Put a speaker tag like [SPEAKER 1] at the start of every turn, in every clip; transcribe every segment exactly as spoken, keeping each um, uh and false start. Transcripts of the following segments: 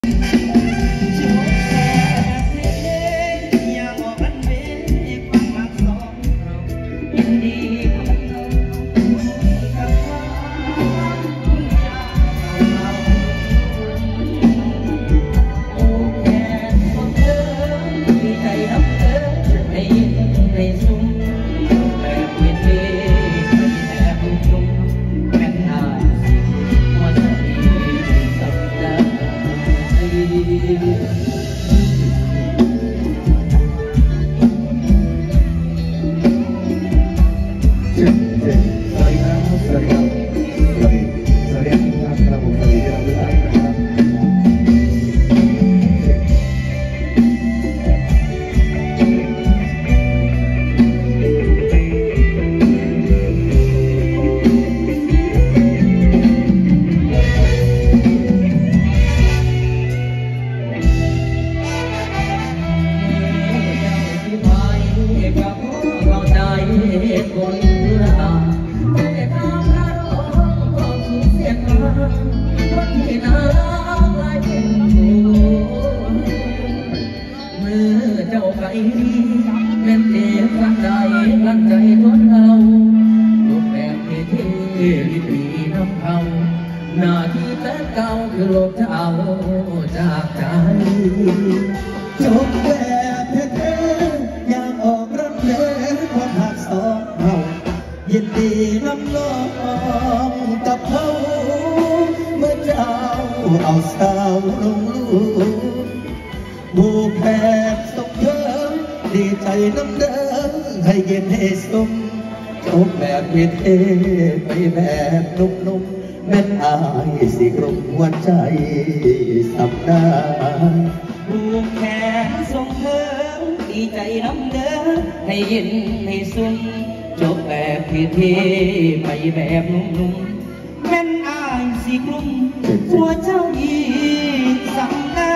[SPEAKER 1] หน้าที่แต่เก่าคือโลกจะเอาจากใจจบแบบเท่ๆอยากออกรำเล่นความหักสองเฮายินดีน้ำน้องกับเขาเมื่อเจ้าเอาสาวลงลูกบูแพทย์ส่งเธอดีใจน้ำเดิมให้เย็นให้สุ่มจบแบบเท่ๆไปแบบนุ่มๆแม่นอายสิกลุ่มหัวใจสับได้ผูกแขนส่งเธอดีใจน้ำเด้อให้เย็นให้สุ่มจบแบบเท่ๆไปแบบนุ่มๆแม่นอายสิกลุ่มหัวใจสับได้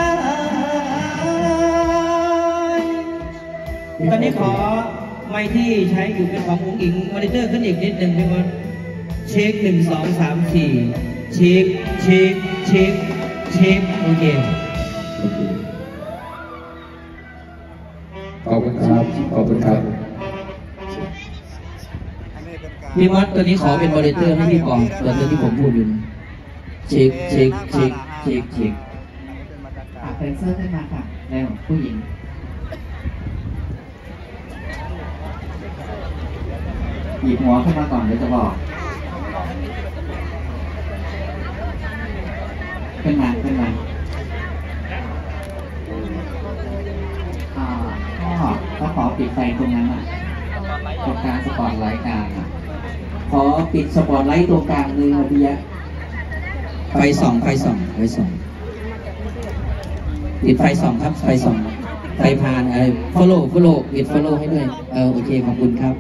[SPEAKER 1] ตอนนี้ขอไม้ที่ใช้อยู่เป็นขององค์หญิงมอนิเตอร์ขึ้นอีกนิดหนึ่งพี่บอลเช็คหนึ่งสองสามสี่เช็คเช็คเช็คเช็คโอเค
[SPEAKER 2] ขอบคุณครับขอบคุณครับ
[SPEAKER 1] พี่มอสตัวนี้ขอเป็นมอนิเตอร์ให้พี่ปองตัวตัวที่ผมพูดอยู่เช็คเช็คเช็คเช็คเช็ค
[SPEAKER 3] แดนเซอร์ขึ้นมาค่ะแล้วผู้หญิงหยิบหัวขึ้นมาก่อนเดี๋ยวจะบอกขึ้นมาขึ้นมาอ่าก็ก็ขอปิดไฟตรงนั้นอ่ะตรงกลางสปอตไลท์กลางอ่ะขอปิดสปอตไลท์ตรงกลางเลยนะพี่ยะ
[SPEAKER 1] ไฟสองไฟสองไฟสองปิดไฟสองครับไฟสองไฟพานอะไร follow follow ปิด follow ให้ด้วยเออโอเคขอบคุณครับ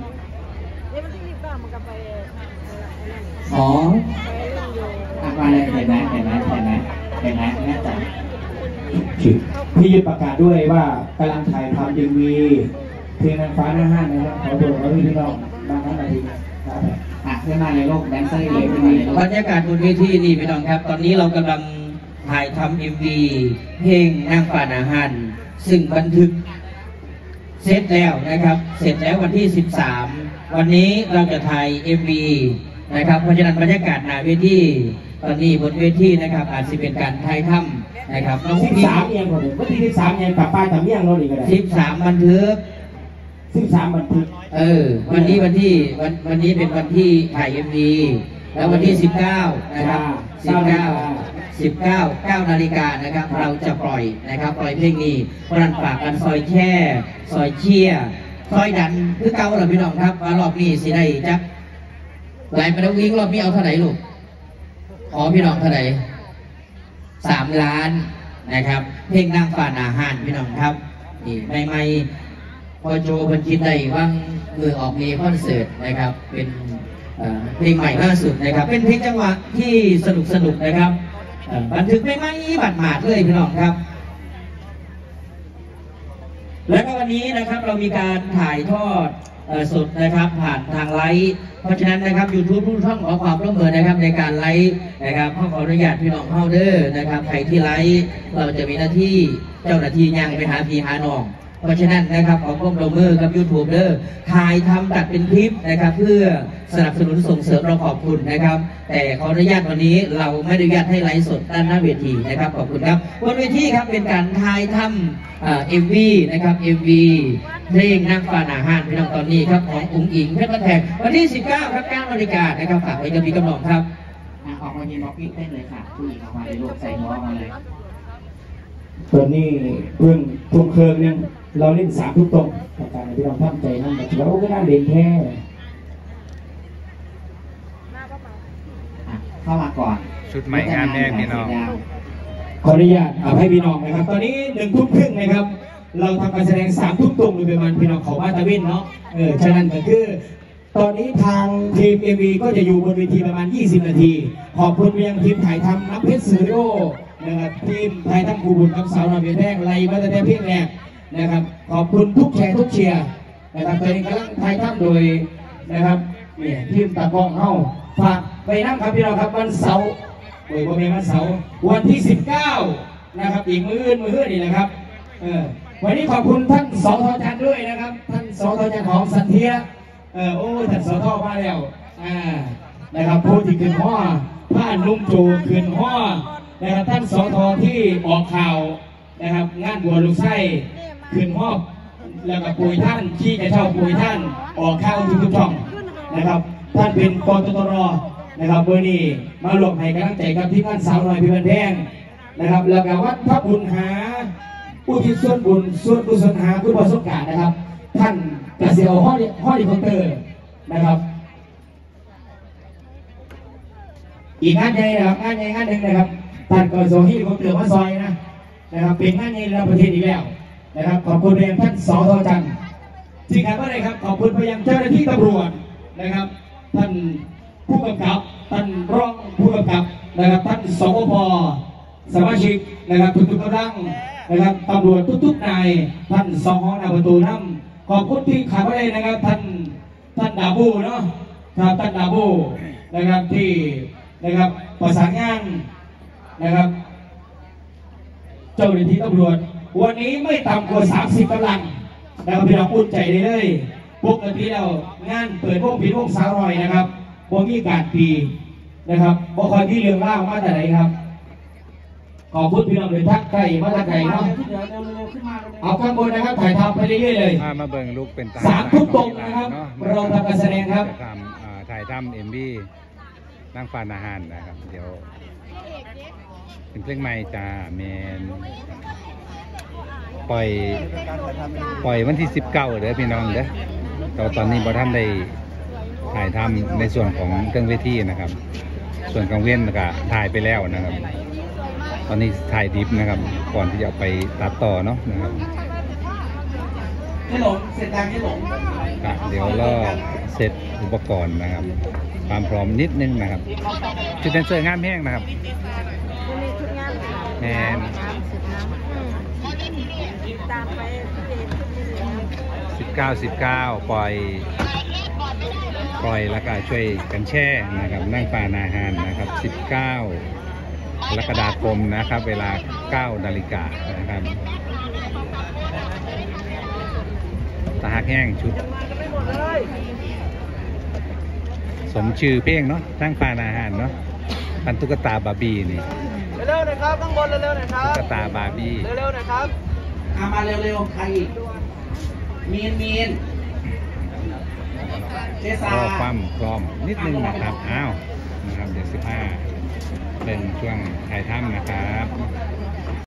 [SPEAKER 3] ขออะไรเห็นไหมเห็นไหมเห็นไหมเห็นไหมแม่จ๋า
[SPEAKER 2] พี่ยึดประกาศด้วยว่ากำลังถ่ายทำยังมีเพลงนางฟ้าหน้าห้างนะครับขอตัวเขาพี่น้องบางท่านอะไรดีครับ
[SPEAKER 3] อ่ะขึ้นมาในโลกแดนเซอร์เลยขึ้นมาในโลก
[SPEAKER 1] บรรยากาศบนเวทีนี่พี่น้องครับตอนนี้เรากำลังถ่ายทำ เอ็ม วี เพลงนางฟ้าหน้าห้างซึ่งบันทึกเสร็จแล้วนะครับเสร็จแล้ววันที่สิบสามวันนี้เราจะถ่าย เอ็ม วีนะครับเพราะฉะนั้นบรรยากาศหน้าเวทีตอนนี้บนเวทีนะครับอาจจะเป็นการถ่ายทำนะครับ
[SPEAKER 2] น้องสิบสามเองคนหนึ่งวันที่สิบสามยังป้าป้าทำเมี่ยงเราอีกอะไร
[SPEAKER 1] สิบสามบันทึก
[SPEAKER 2] สิบสามบันทึก
[SPEAKER 1] เออวันนี้วันที่วันวันนี้เป็นวันที่ถ่ายเอ็มวีแล้ววันที่สิบเก้านะครับสิบเก้าสิบเก้าเก้านาฬิกานะครับเราจะปล่อยนะครับปล่อยเพลงนี้พรันฝากกันซอยแช่ซอยเชี่ยซอยดันคือเก่าหรอพี่น้องครับมารอบนี้สิได้จักหลายประเด็นวิ่งรอบนี้เอาเท่าไหร่ลูกขอพี่น้องเท่าไหร่สามล้านนะครับเพลงนางฟ้าหน้าห้างพี่น้องครับนี่ไม่ไม่พอโจพันคิดได้ว่างมือออกมีคอนเสิร์ตนะครับเป็นเพลงใหม่ล่าสุดนะครับเป็นเพลงจังหวะที่สนุกสนุกนะครับบันทึกไม่ไม่บัดหมาดเลยพี่น้องครับและก็วันนี้นะครับเรามีการถ่ายทอด
[SPEAKER 4] สดนะครับผ่านทางไลฟ์เพราะฉะนั้นนะครับยูทูบทุกช่องขอความร่วมมือนะครับในการไลฟ์นะครับขออนุญาตพี่น้องเข้าเด้อนะครับใครที่ไลฟ์เราจะมีหน้าที่เจ้าหน้าที่ยังไปหาพี่หาน้องเพราะฉะนั้นนะครับขอความร่วมมือกับยูทูบเด้อถ่ายทำตัดเป็นคลิปนะครับเพื่อสนับสนุนส่งเสริมเราขอบคุณนะครับแต่ขออนุญาตวันนี้เราไม่อนุญาตให้ไลฟ์สดด้านหน้าเวทีนะครับขอบคุณครับบนเวทีครับเป็นการถ่ายทำเอ็มวีนะครับเอ็มวีเพลงนางฟ้าหนาห้านพี่น้องตอนนี้ครับของอุ๋งอิงเพชรบ้านแพงวันที่สิบเก้าครับเก้านาฬิกานะครับฝากไว้กับพี่กำลังครับ
[SPEAKER 3] ออกมายืนบล็อกกิ้งเต้นเลยค่ะผู้หญิงออกมาในโลกใส่หัวออกมาเลย
[SPEAKER 2] ตอนนี้เพิ่งทุ่มเคิงเนี่ยเราเล่นสามทุกตรงประการที่เราตั้งใจนั่นแต่เราก็น่าเด่นแค่
[SPEAKER 3] เข้ามาก่อน
[SPEAKER 5] ชุดใหม่งานแรกพี่น้อง
[SPEAKER 2] ขออนุญาตเอาให้พี่น้องนะครับตอนนี้หนึ่งทุ่มครึ่งนะครับเราทำการแสดงสามทุ่มตรงโดยประมาณพี่น้องเขาบ้านตะวินเนาะเออฉะนั้นก็คือตอนนี้ทางทีมเอวีก็จะอยู่บนเวทีประมาณยี่สิบนาทีขอบคุณเพียงทีมถ่ายทำน้ำเพชรสตูดิโอนะครับทีมถ่ายทำครูบุญกับสาวน้อยเพียงแท่งไล่มาตั้งแต่เพียงแรกนะครับขอบคุณทุกแชร์ทุกเชียร์นะครับตอนนี้กำลังถ่ายทำโดยนะครับเนี่ยทีมตากล้องเฮาฝากไปนั่งครับพี่น้องครับวันเสาร์โอ้ยวันนี้วันเสาร์วันที่สิบเก้านะครับอีกมื้ออื่นมื้ออื่นนี่นะครับเออวันนี้ขอบคุณท่านสทจันด้วยนะครับท่านสทจันของสันเทียเออโอ้ท่านสทมาแล้วอ่านะครับผู้ที่ขึ้นห้อผ้านุ่มจูขึ้นห้อนะครับท่านสทที่ออกข่าวนะครับงานบัวลูกไส้ขึ้นห้อแล้วก็ปุยท่านที่จะเช่าปุยท่านออกข่าวทุกๆช่องนะครับท่านเป็นกตรนะครับเบอร์นี้มาหลบให้กำลังใจกับที่ท่านสาวน้อยพี่บันแพงนะครับแล้วก็วัดพระบุญหาผู้ที่ส่วนบุญส่วนกุศลหาคุณประสบการณ์นะครับท่านกระเสียวห้อห้อดีคอนเตอร์นะครับอีกงานใหญ่นะครับงานใหญ่งานหนึ่งนะครับท่านกระเสียวห้อดีคอนเตอร์มาซอยนะนะครับเป็นงานใหญ่ระดับประเทศอีกแล้วนะครับขอบคุณไปยังท่านสทจันที่ขาดไม่ได้ครับขอบคุณไปยังเจ้าหน้าที่ตำรวจนะครับท่านผู้กำกับท่านรองผู้กำกับนะครับท่านสปปสมาชิกนะครับทุกๆกำลังนะครับตำรวจทุกๆนายท่านสองหน้าประตูน้ำขอบคุณที่ขาดไม่ได้นะครับท่านท่านดาบูเนาะครับท่านดาบูนะครับที่นะครับประสานงานนะครับเจ้าหน้าที่ตำรวจวันนี้ไม่ต่ำกว่าสามสิบกำลังนะครับพี่น้องอุ่นใจได้เลยปกติแล้วงานเปิดวงผีวงสาวน้อยนะครับบ่มีการปีนะครับบ่คอยที่เรื่องเล่ามาแต่ไหนครับขอบคุณพี่น้องเลยทักไก่มาทักไก่เนาะเอาข้างบนนะครับถ่ายทำไปเรื่อยๆเลย
[SPEAKER 5] มาเบิ่งลูกเป็น
[SPEAKER 2] สามทุ่มตรงนะครับเราทำการแสดงครับ
[SPEAKER 5] ทำถ่ายทำเอ็มบีนั่งฟานอาหารนะครับเดี๋ยวเป็นเพลงใหม่จ้าเมนปล่อยปล่อยวันที่สิบเก้าเด้อพี่น้องเด้อเราตอนนี้บอท่านได้ถ่ายทำในส่วนของเครื่องเวทีนะครับส่วนกังเว้นก็ถ่ายไปแล้วนะครับตอนนี้ถ่ายดิฟนะครับก่อนที่จะไปตัดต่อเนาะนะครับ
[SPEAKER 4] ให้หลงเสร็จยังให้หลง
[SPEAKER 5] เดี๋ยวรอเสร็จอุปกรณ์นะครับความพร้อมนิดนึงนะครับชุดแดนเซอร์งามแห้งนะครับแมนสิบเก้าสิบเก้าปล่อยปล่อยแล้วก็ช่วยกันแช่นะครับนั่งปานาหารนะครับสิบเก้ากรกฎาคมนะครับเวลาเก้านาฬิกานะครับตาหักแห้งชุดสมชื่อเพลงเนาะนั่งปานาหารเนาะพันตุ๊กตาบาร์บี้นี่
[SPEAKER 4] เร็วๆหน่อยครับข้างบนเร็วๆหน่อยครับ
[SPEAKER 5] ตุ๊กตาบาร์บี้
[SPEAKER 4] เร็วๆหน่อยครับเอามาเร็วๆใครอีกมีนมีน
[SPEAKER 5] รอความพร้อมนิดนึงนะครับอ้าวนะครับเดี๋ยวสิบห้าเป็นช่วงถ่ายทำนะครับ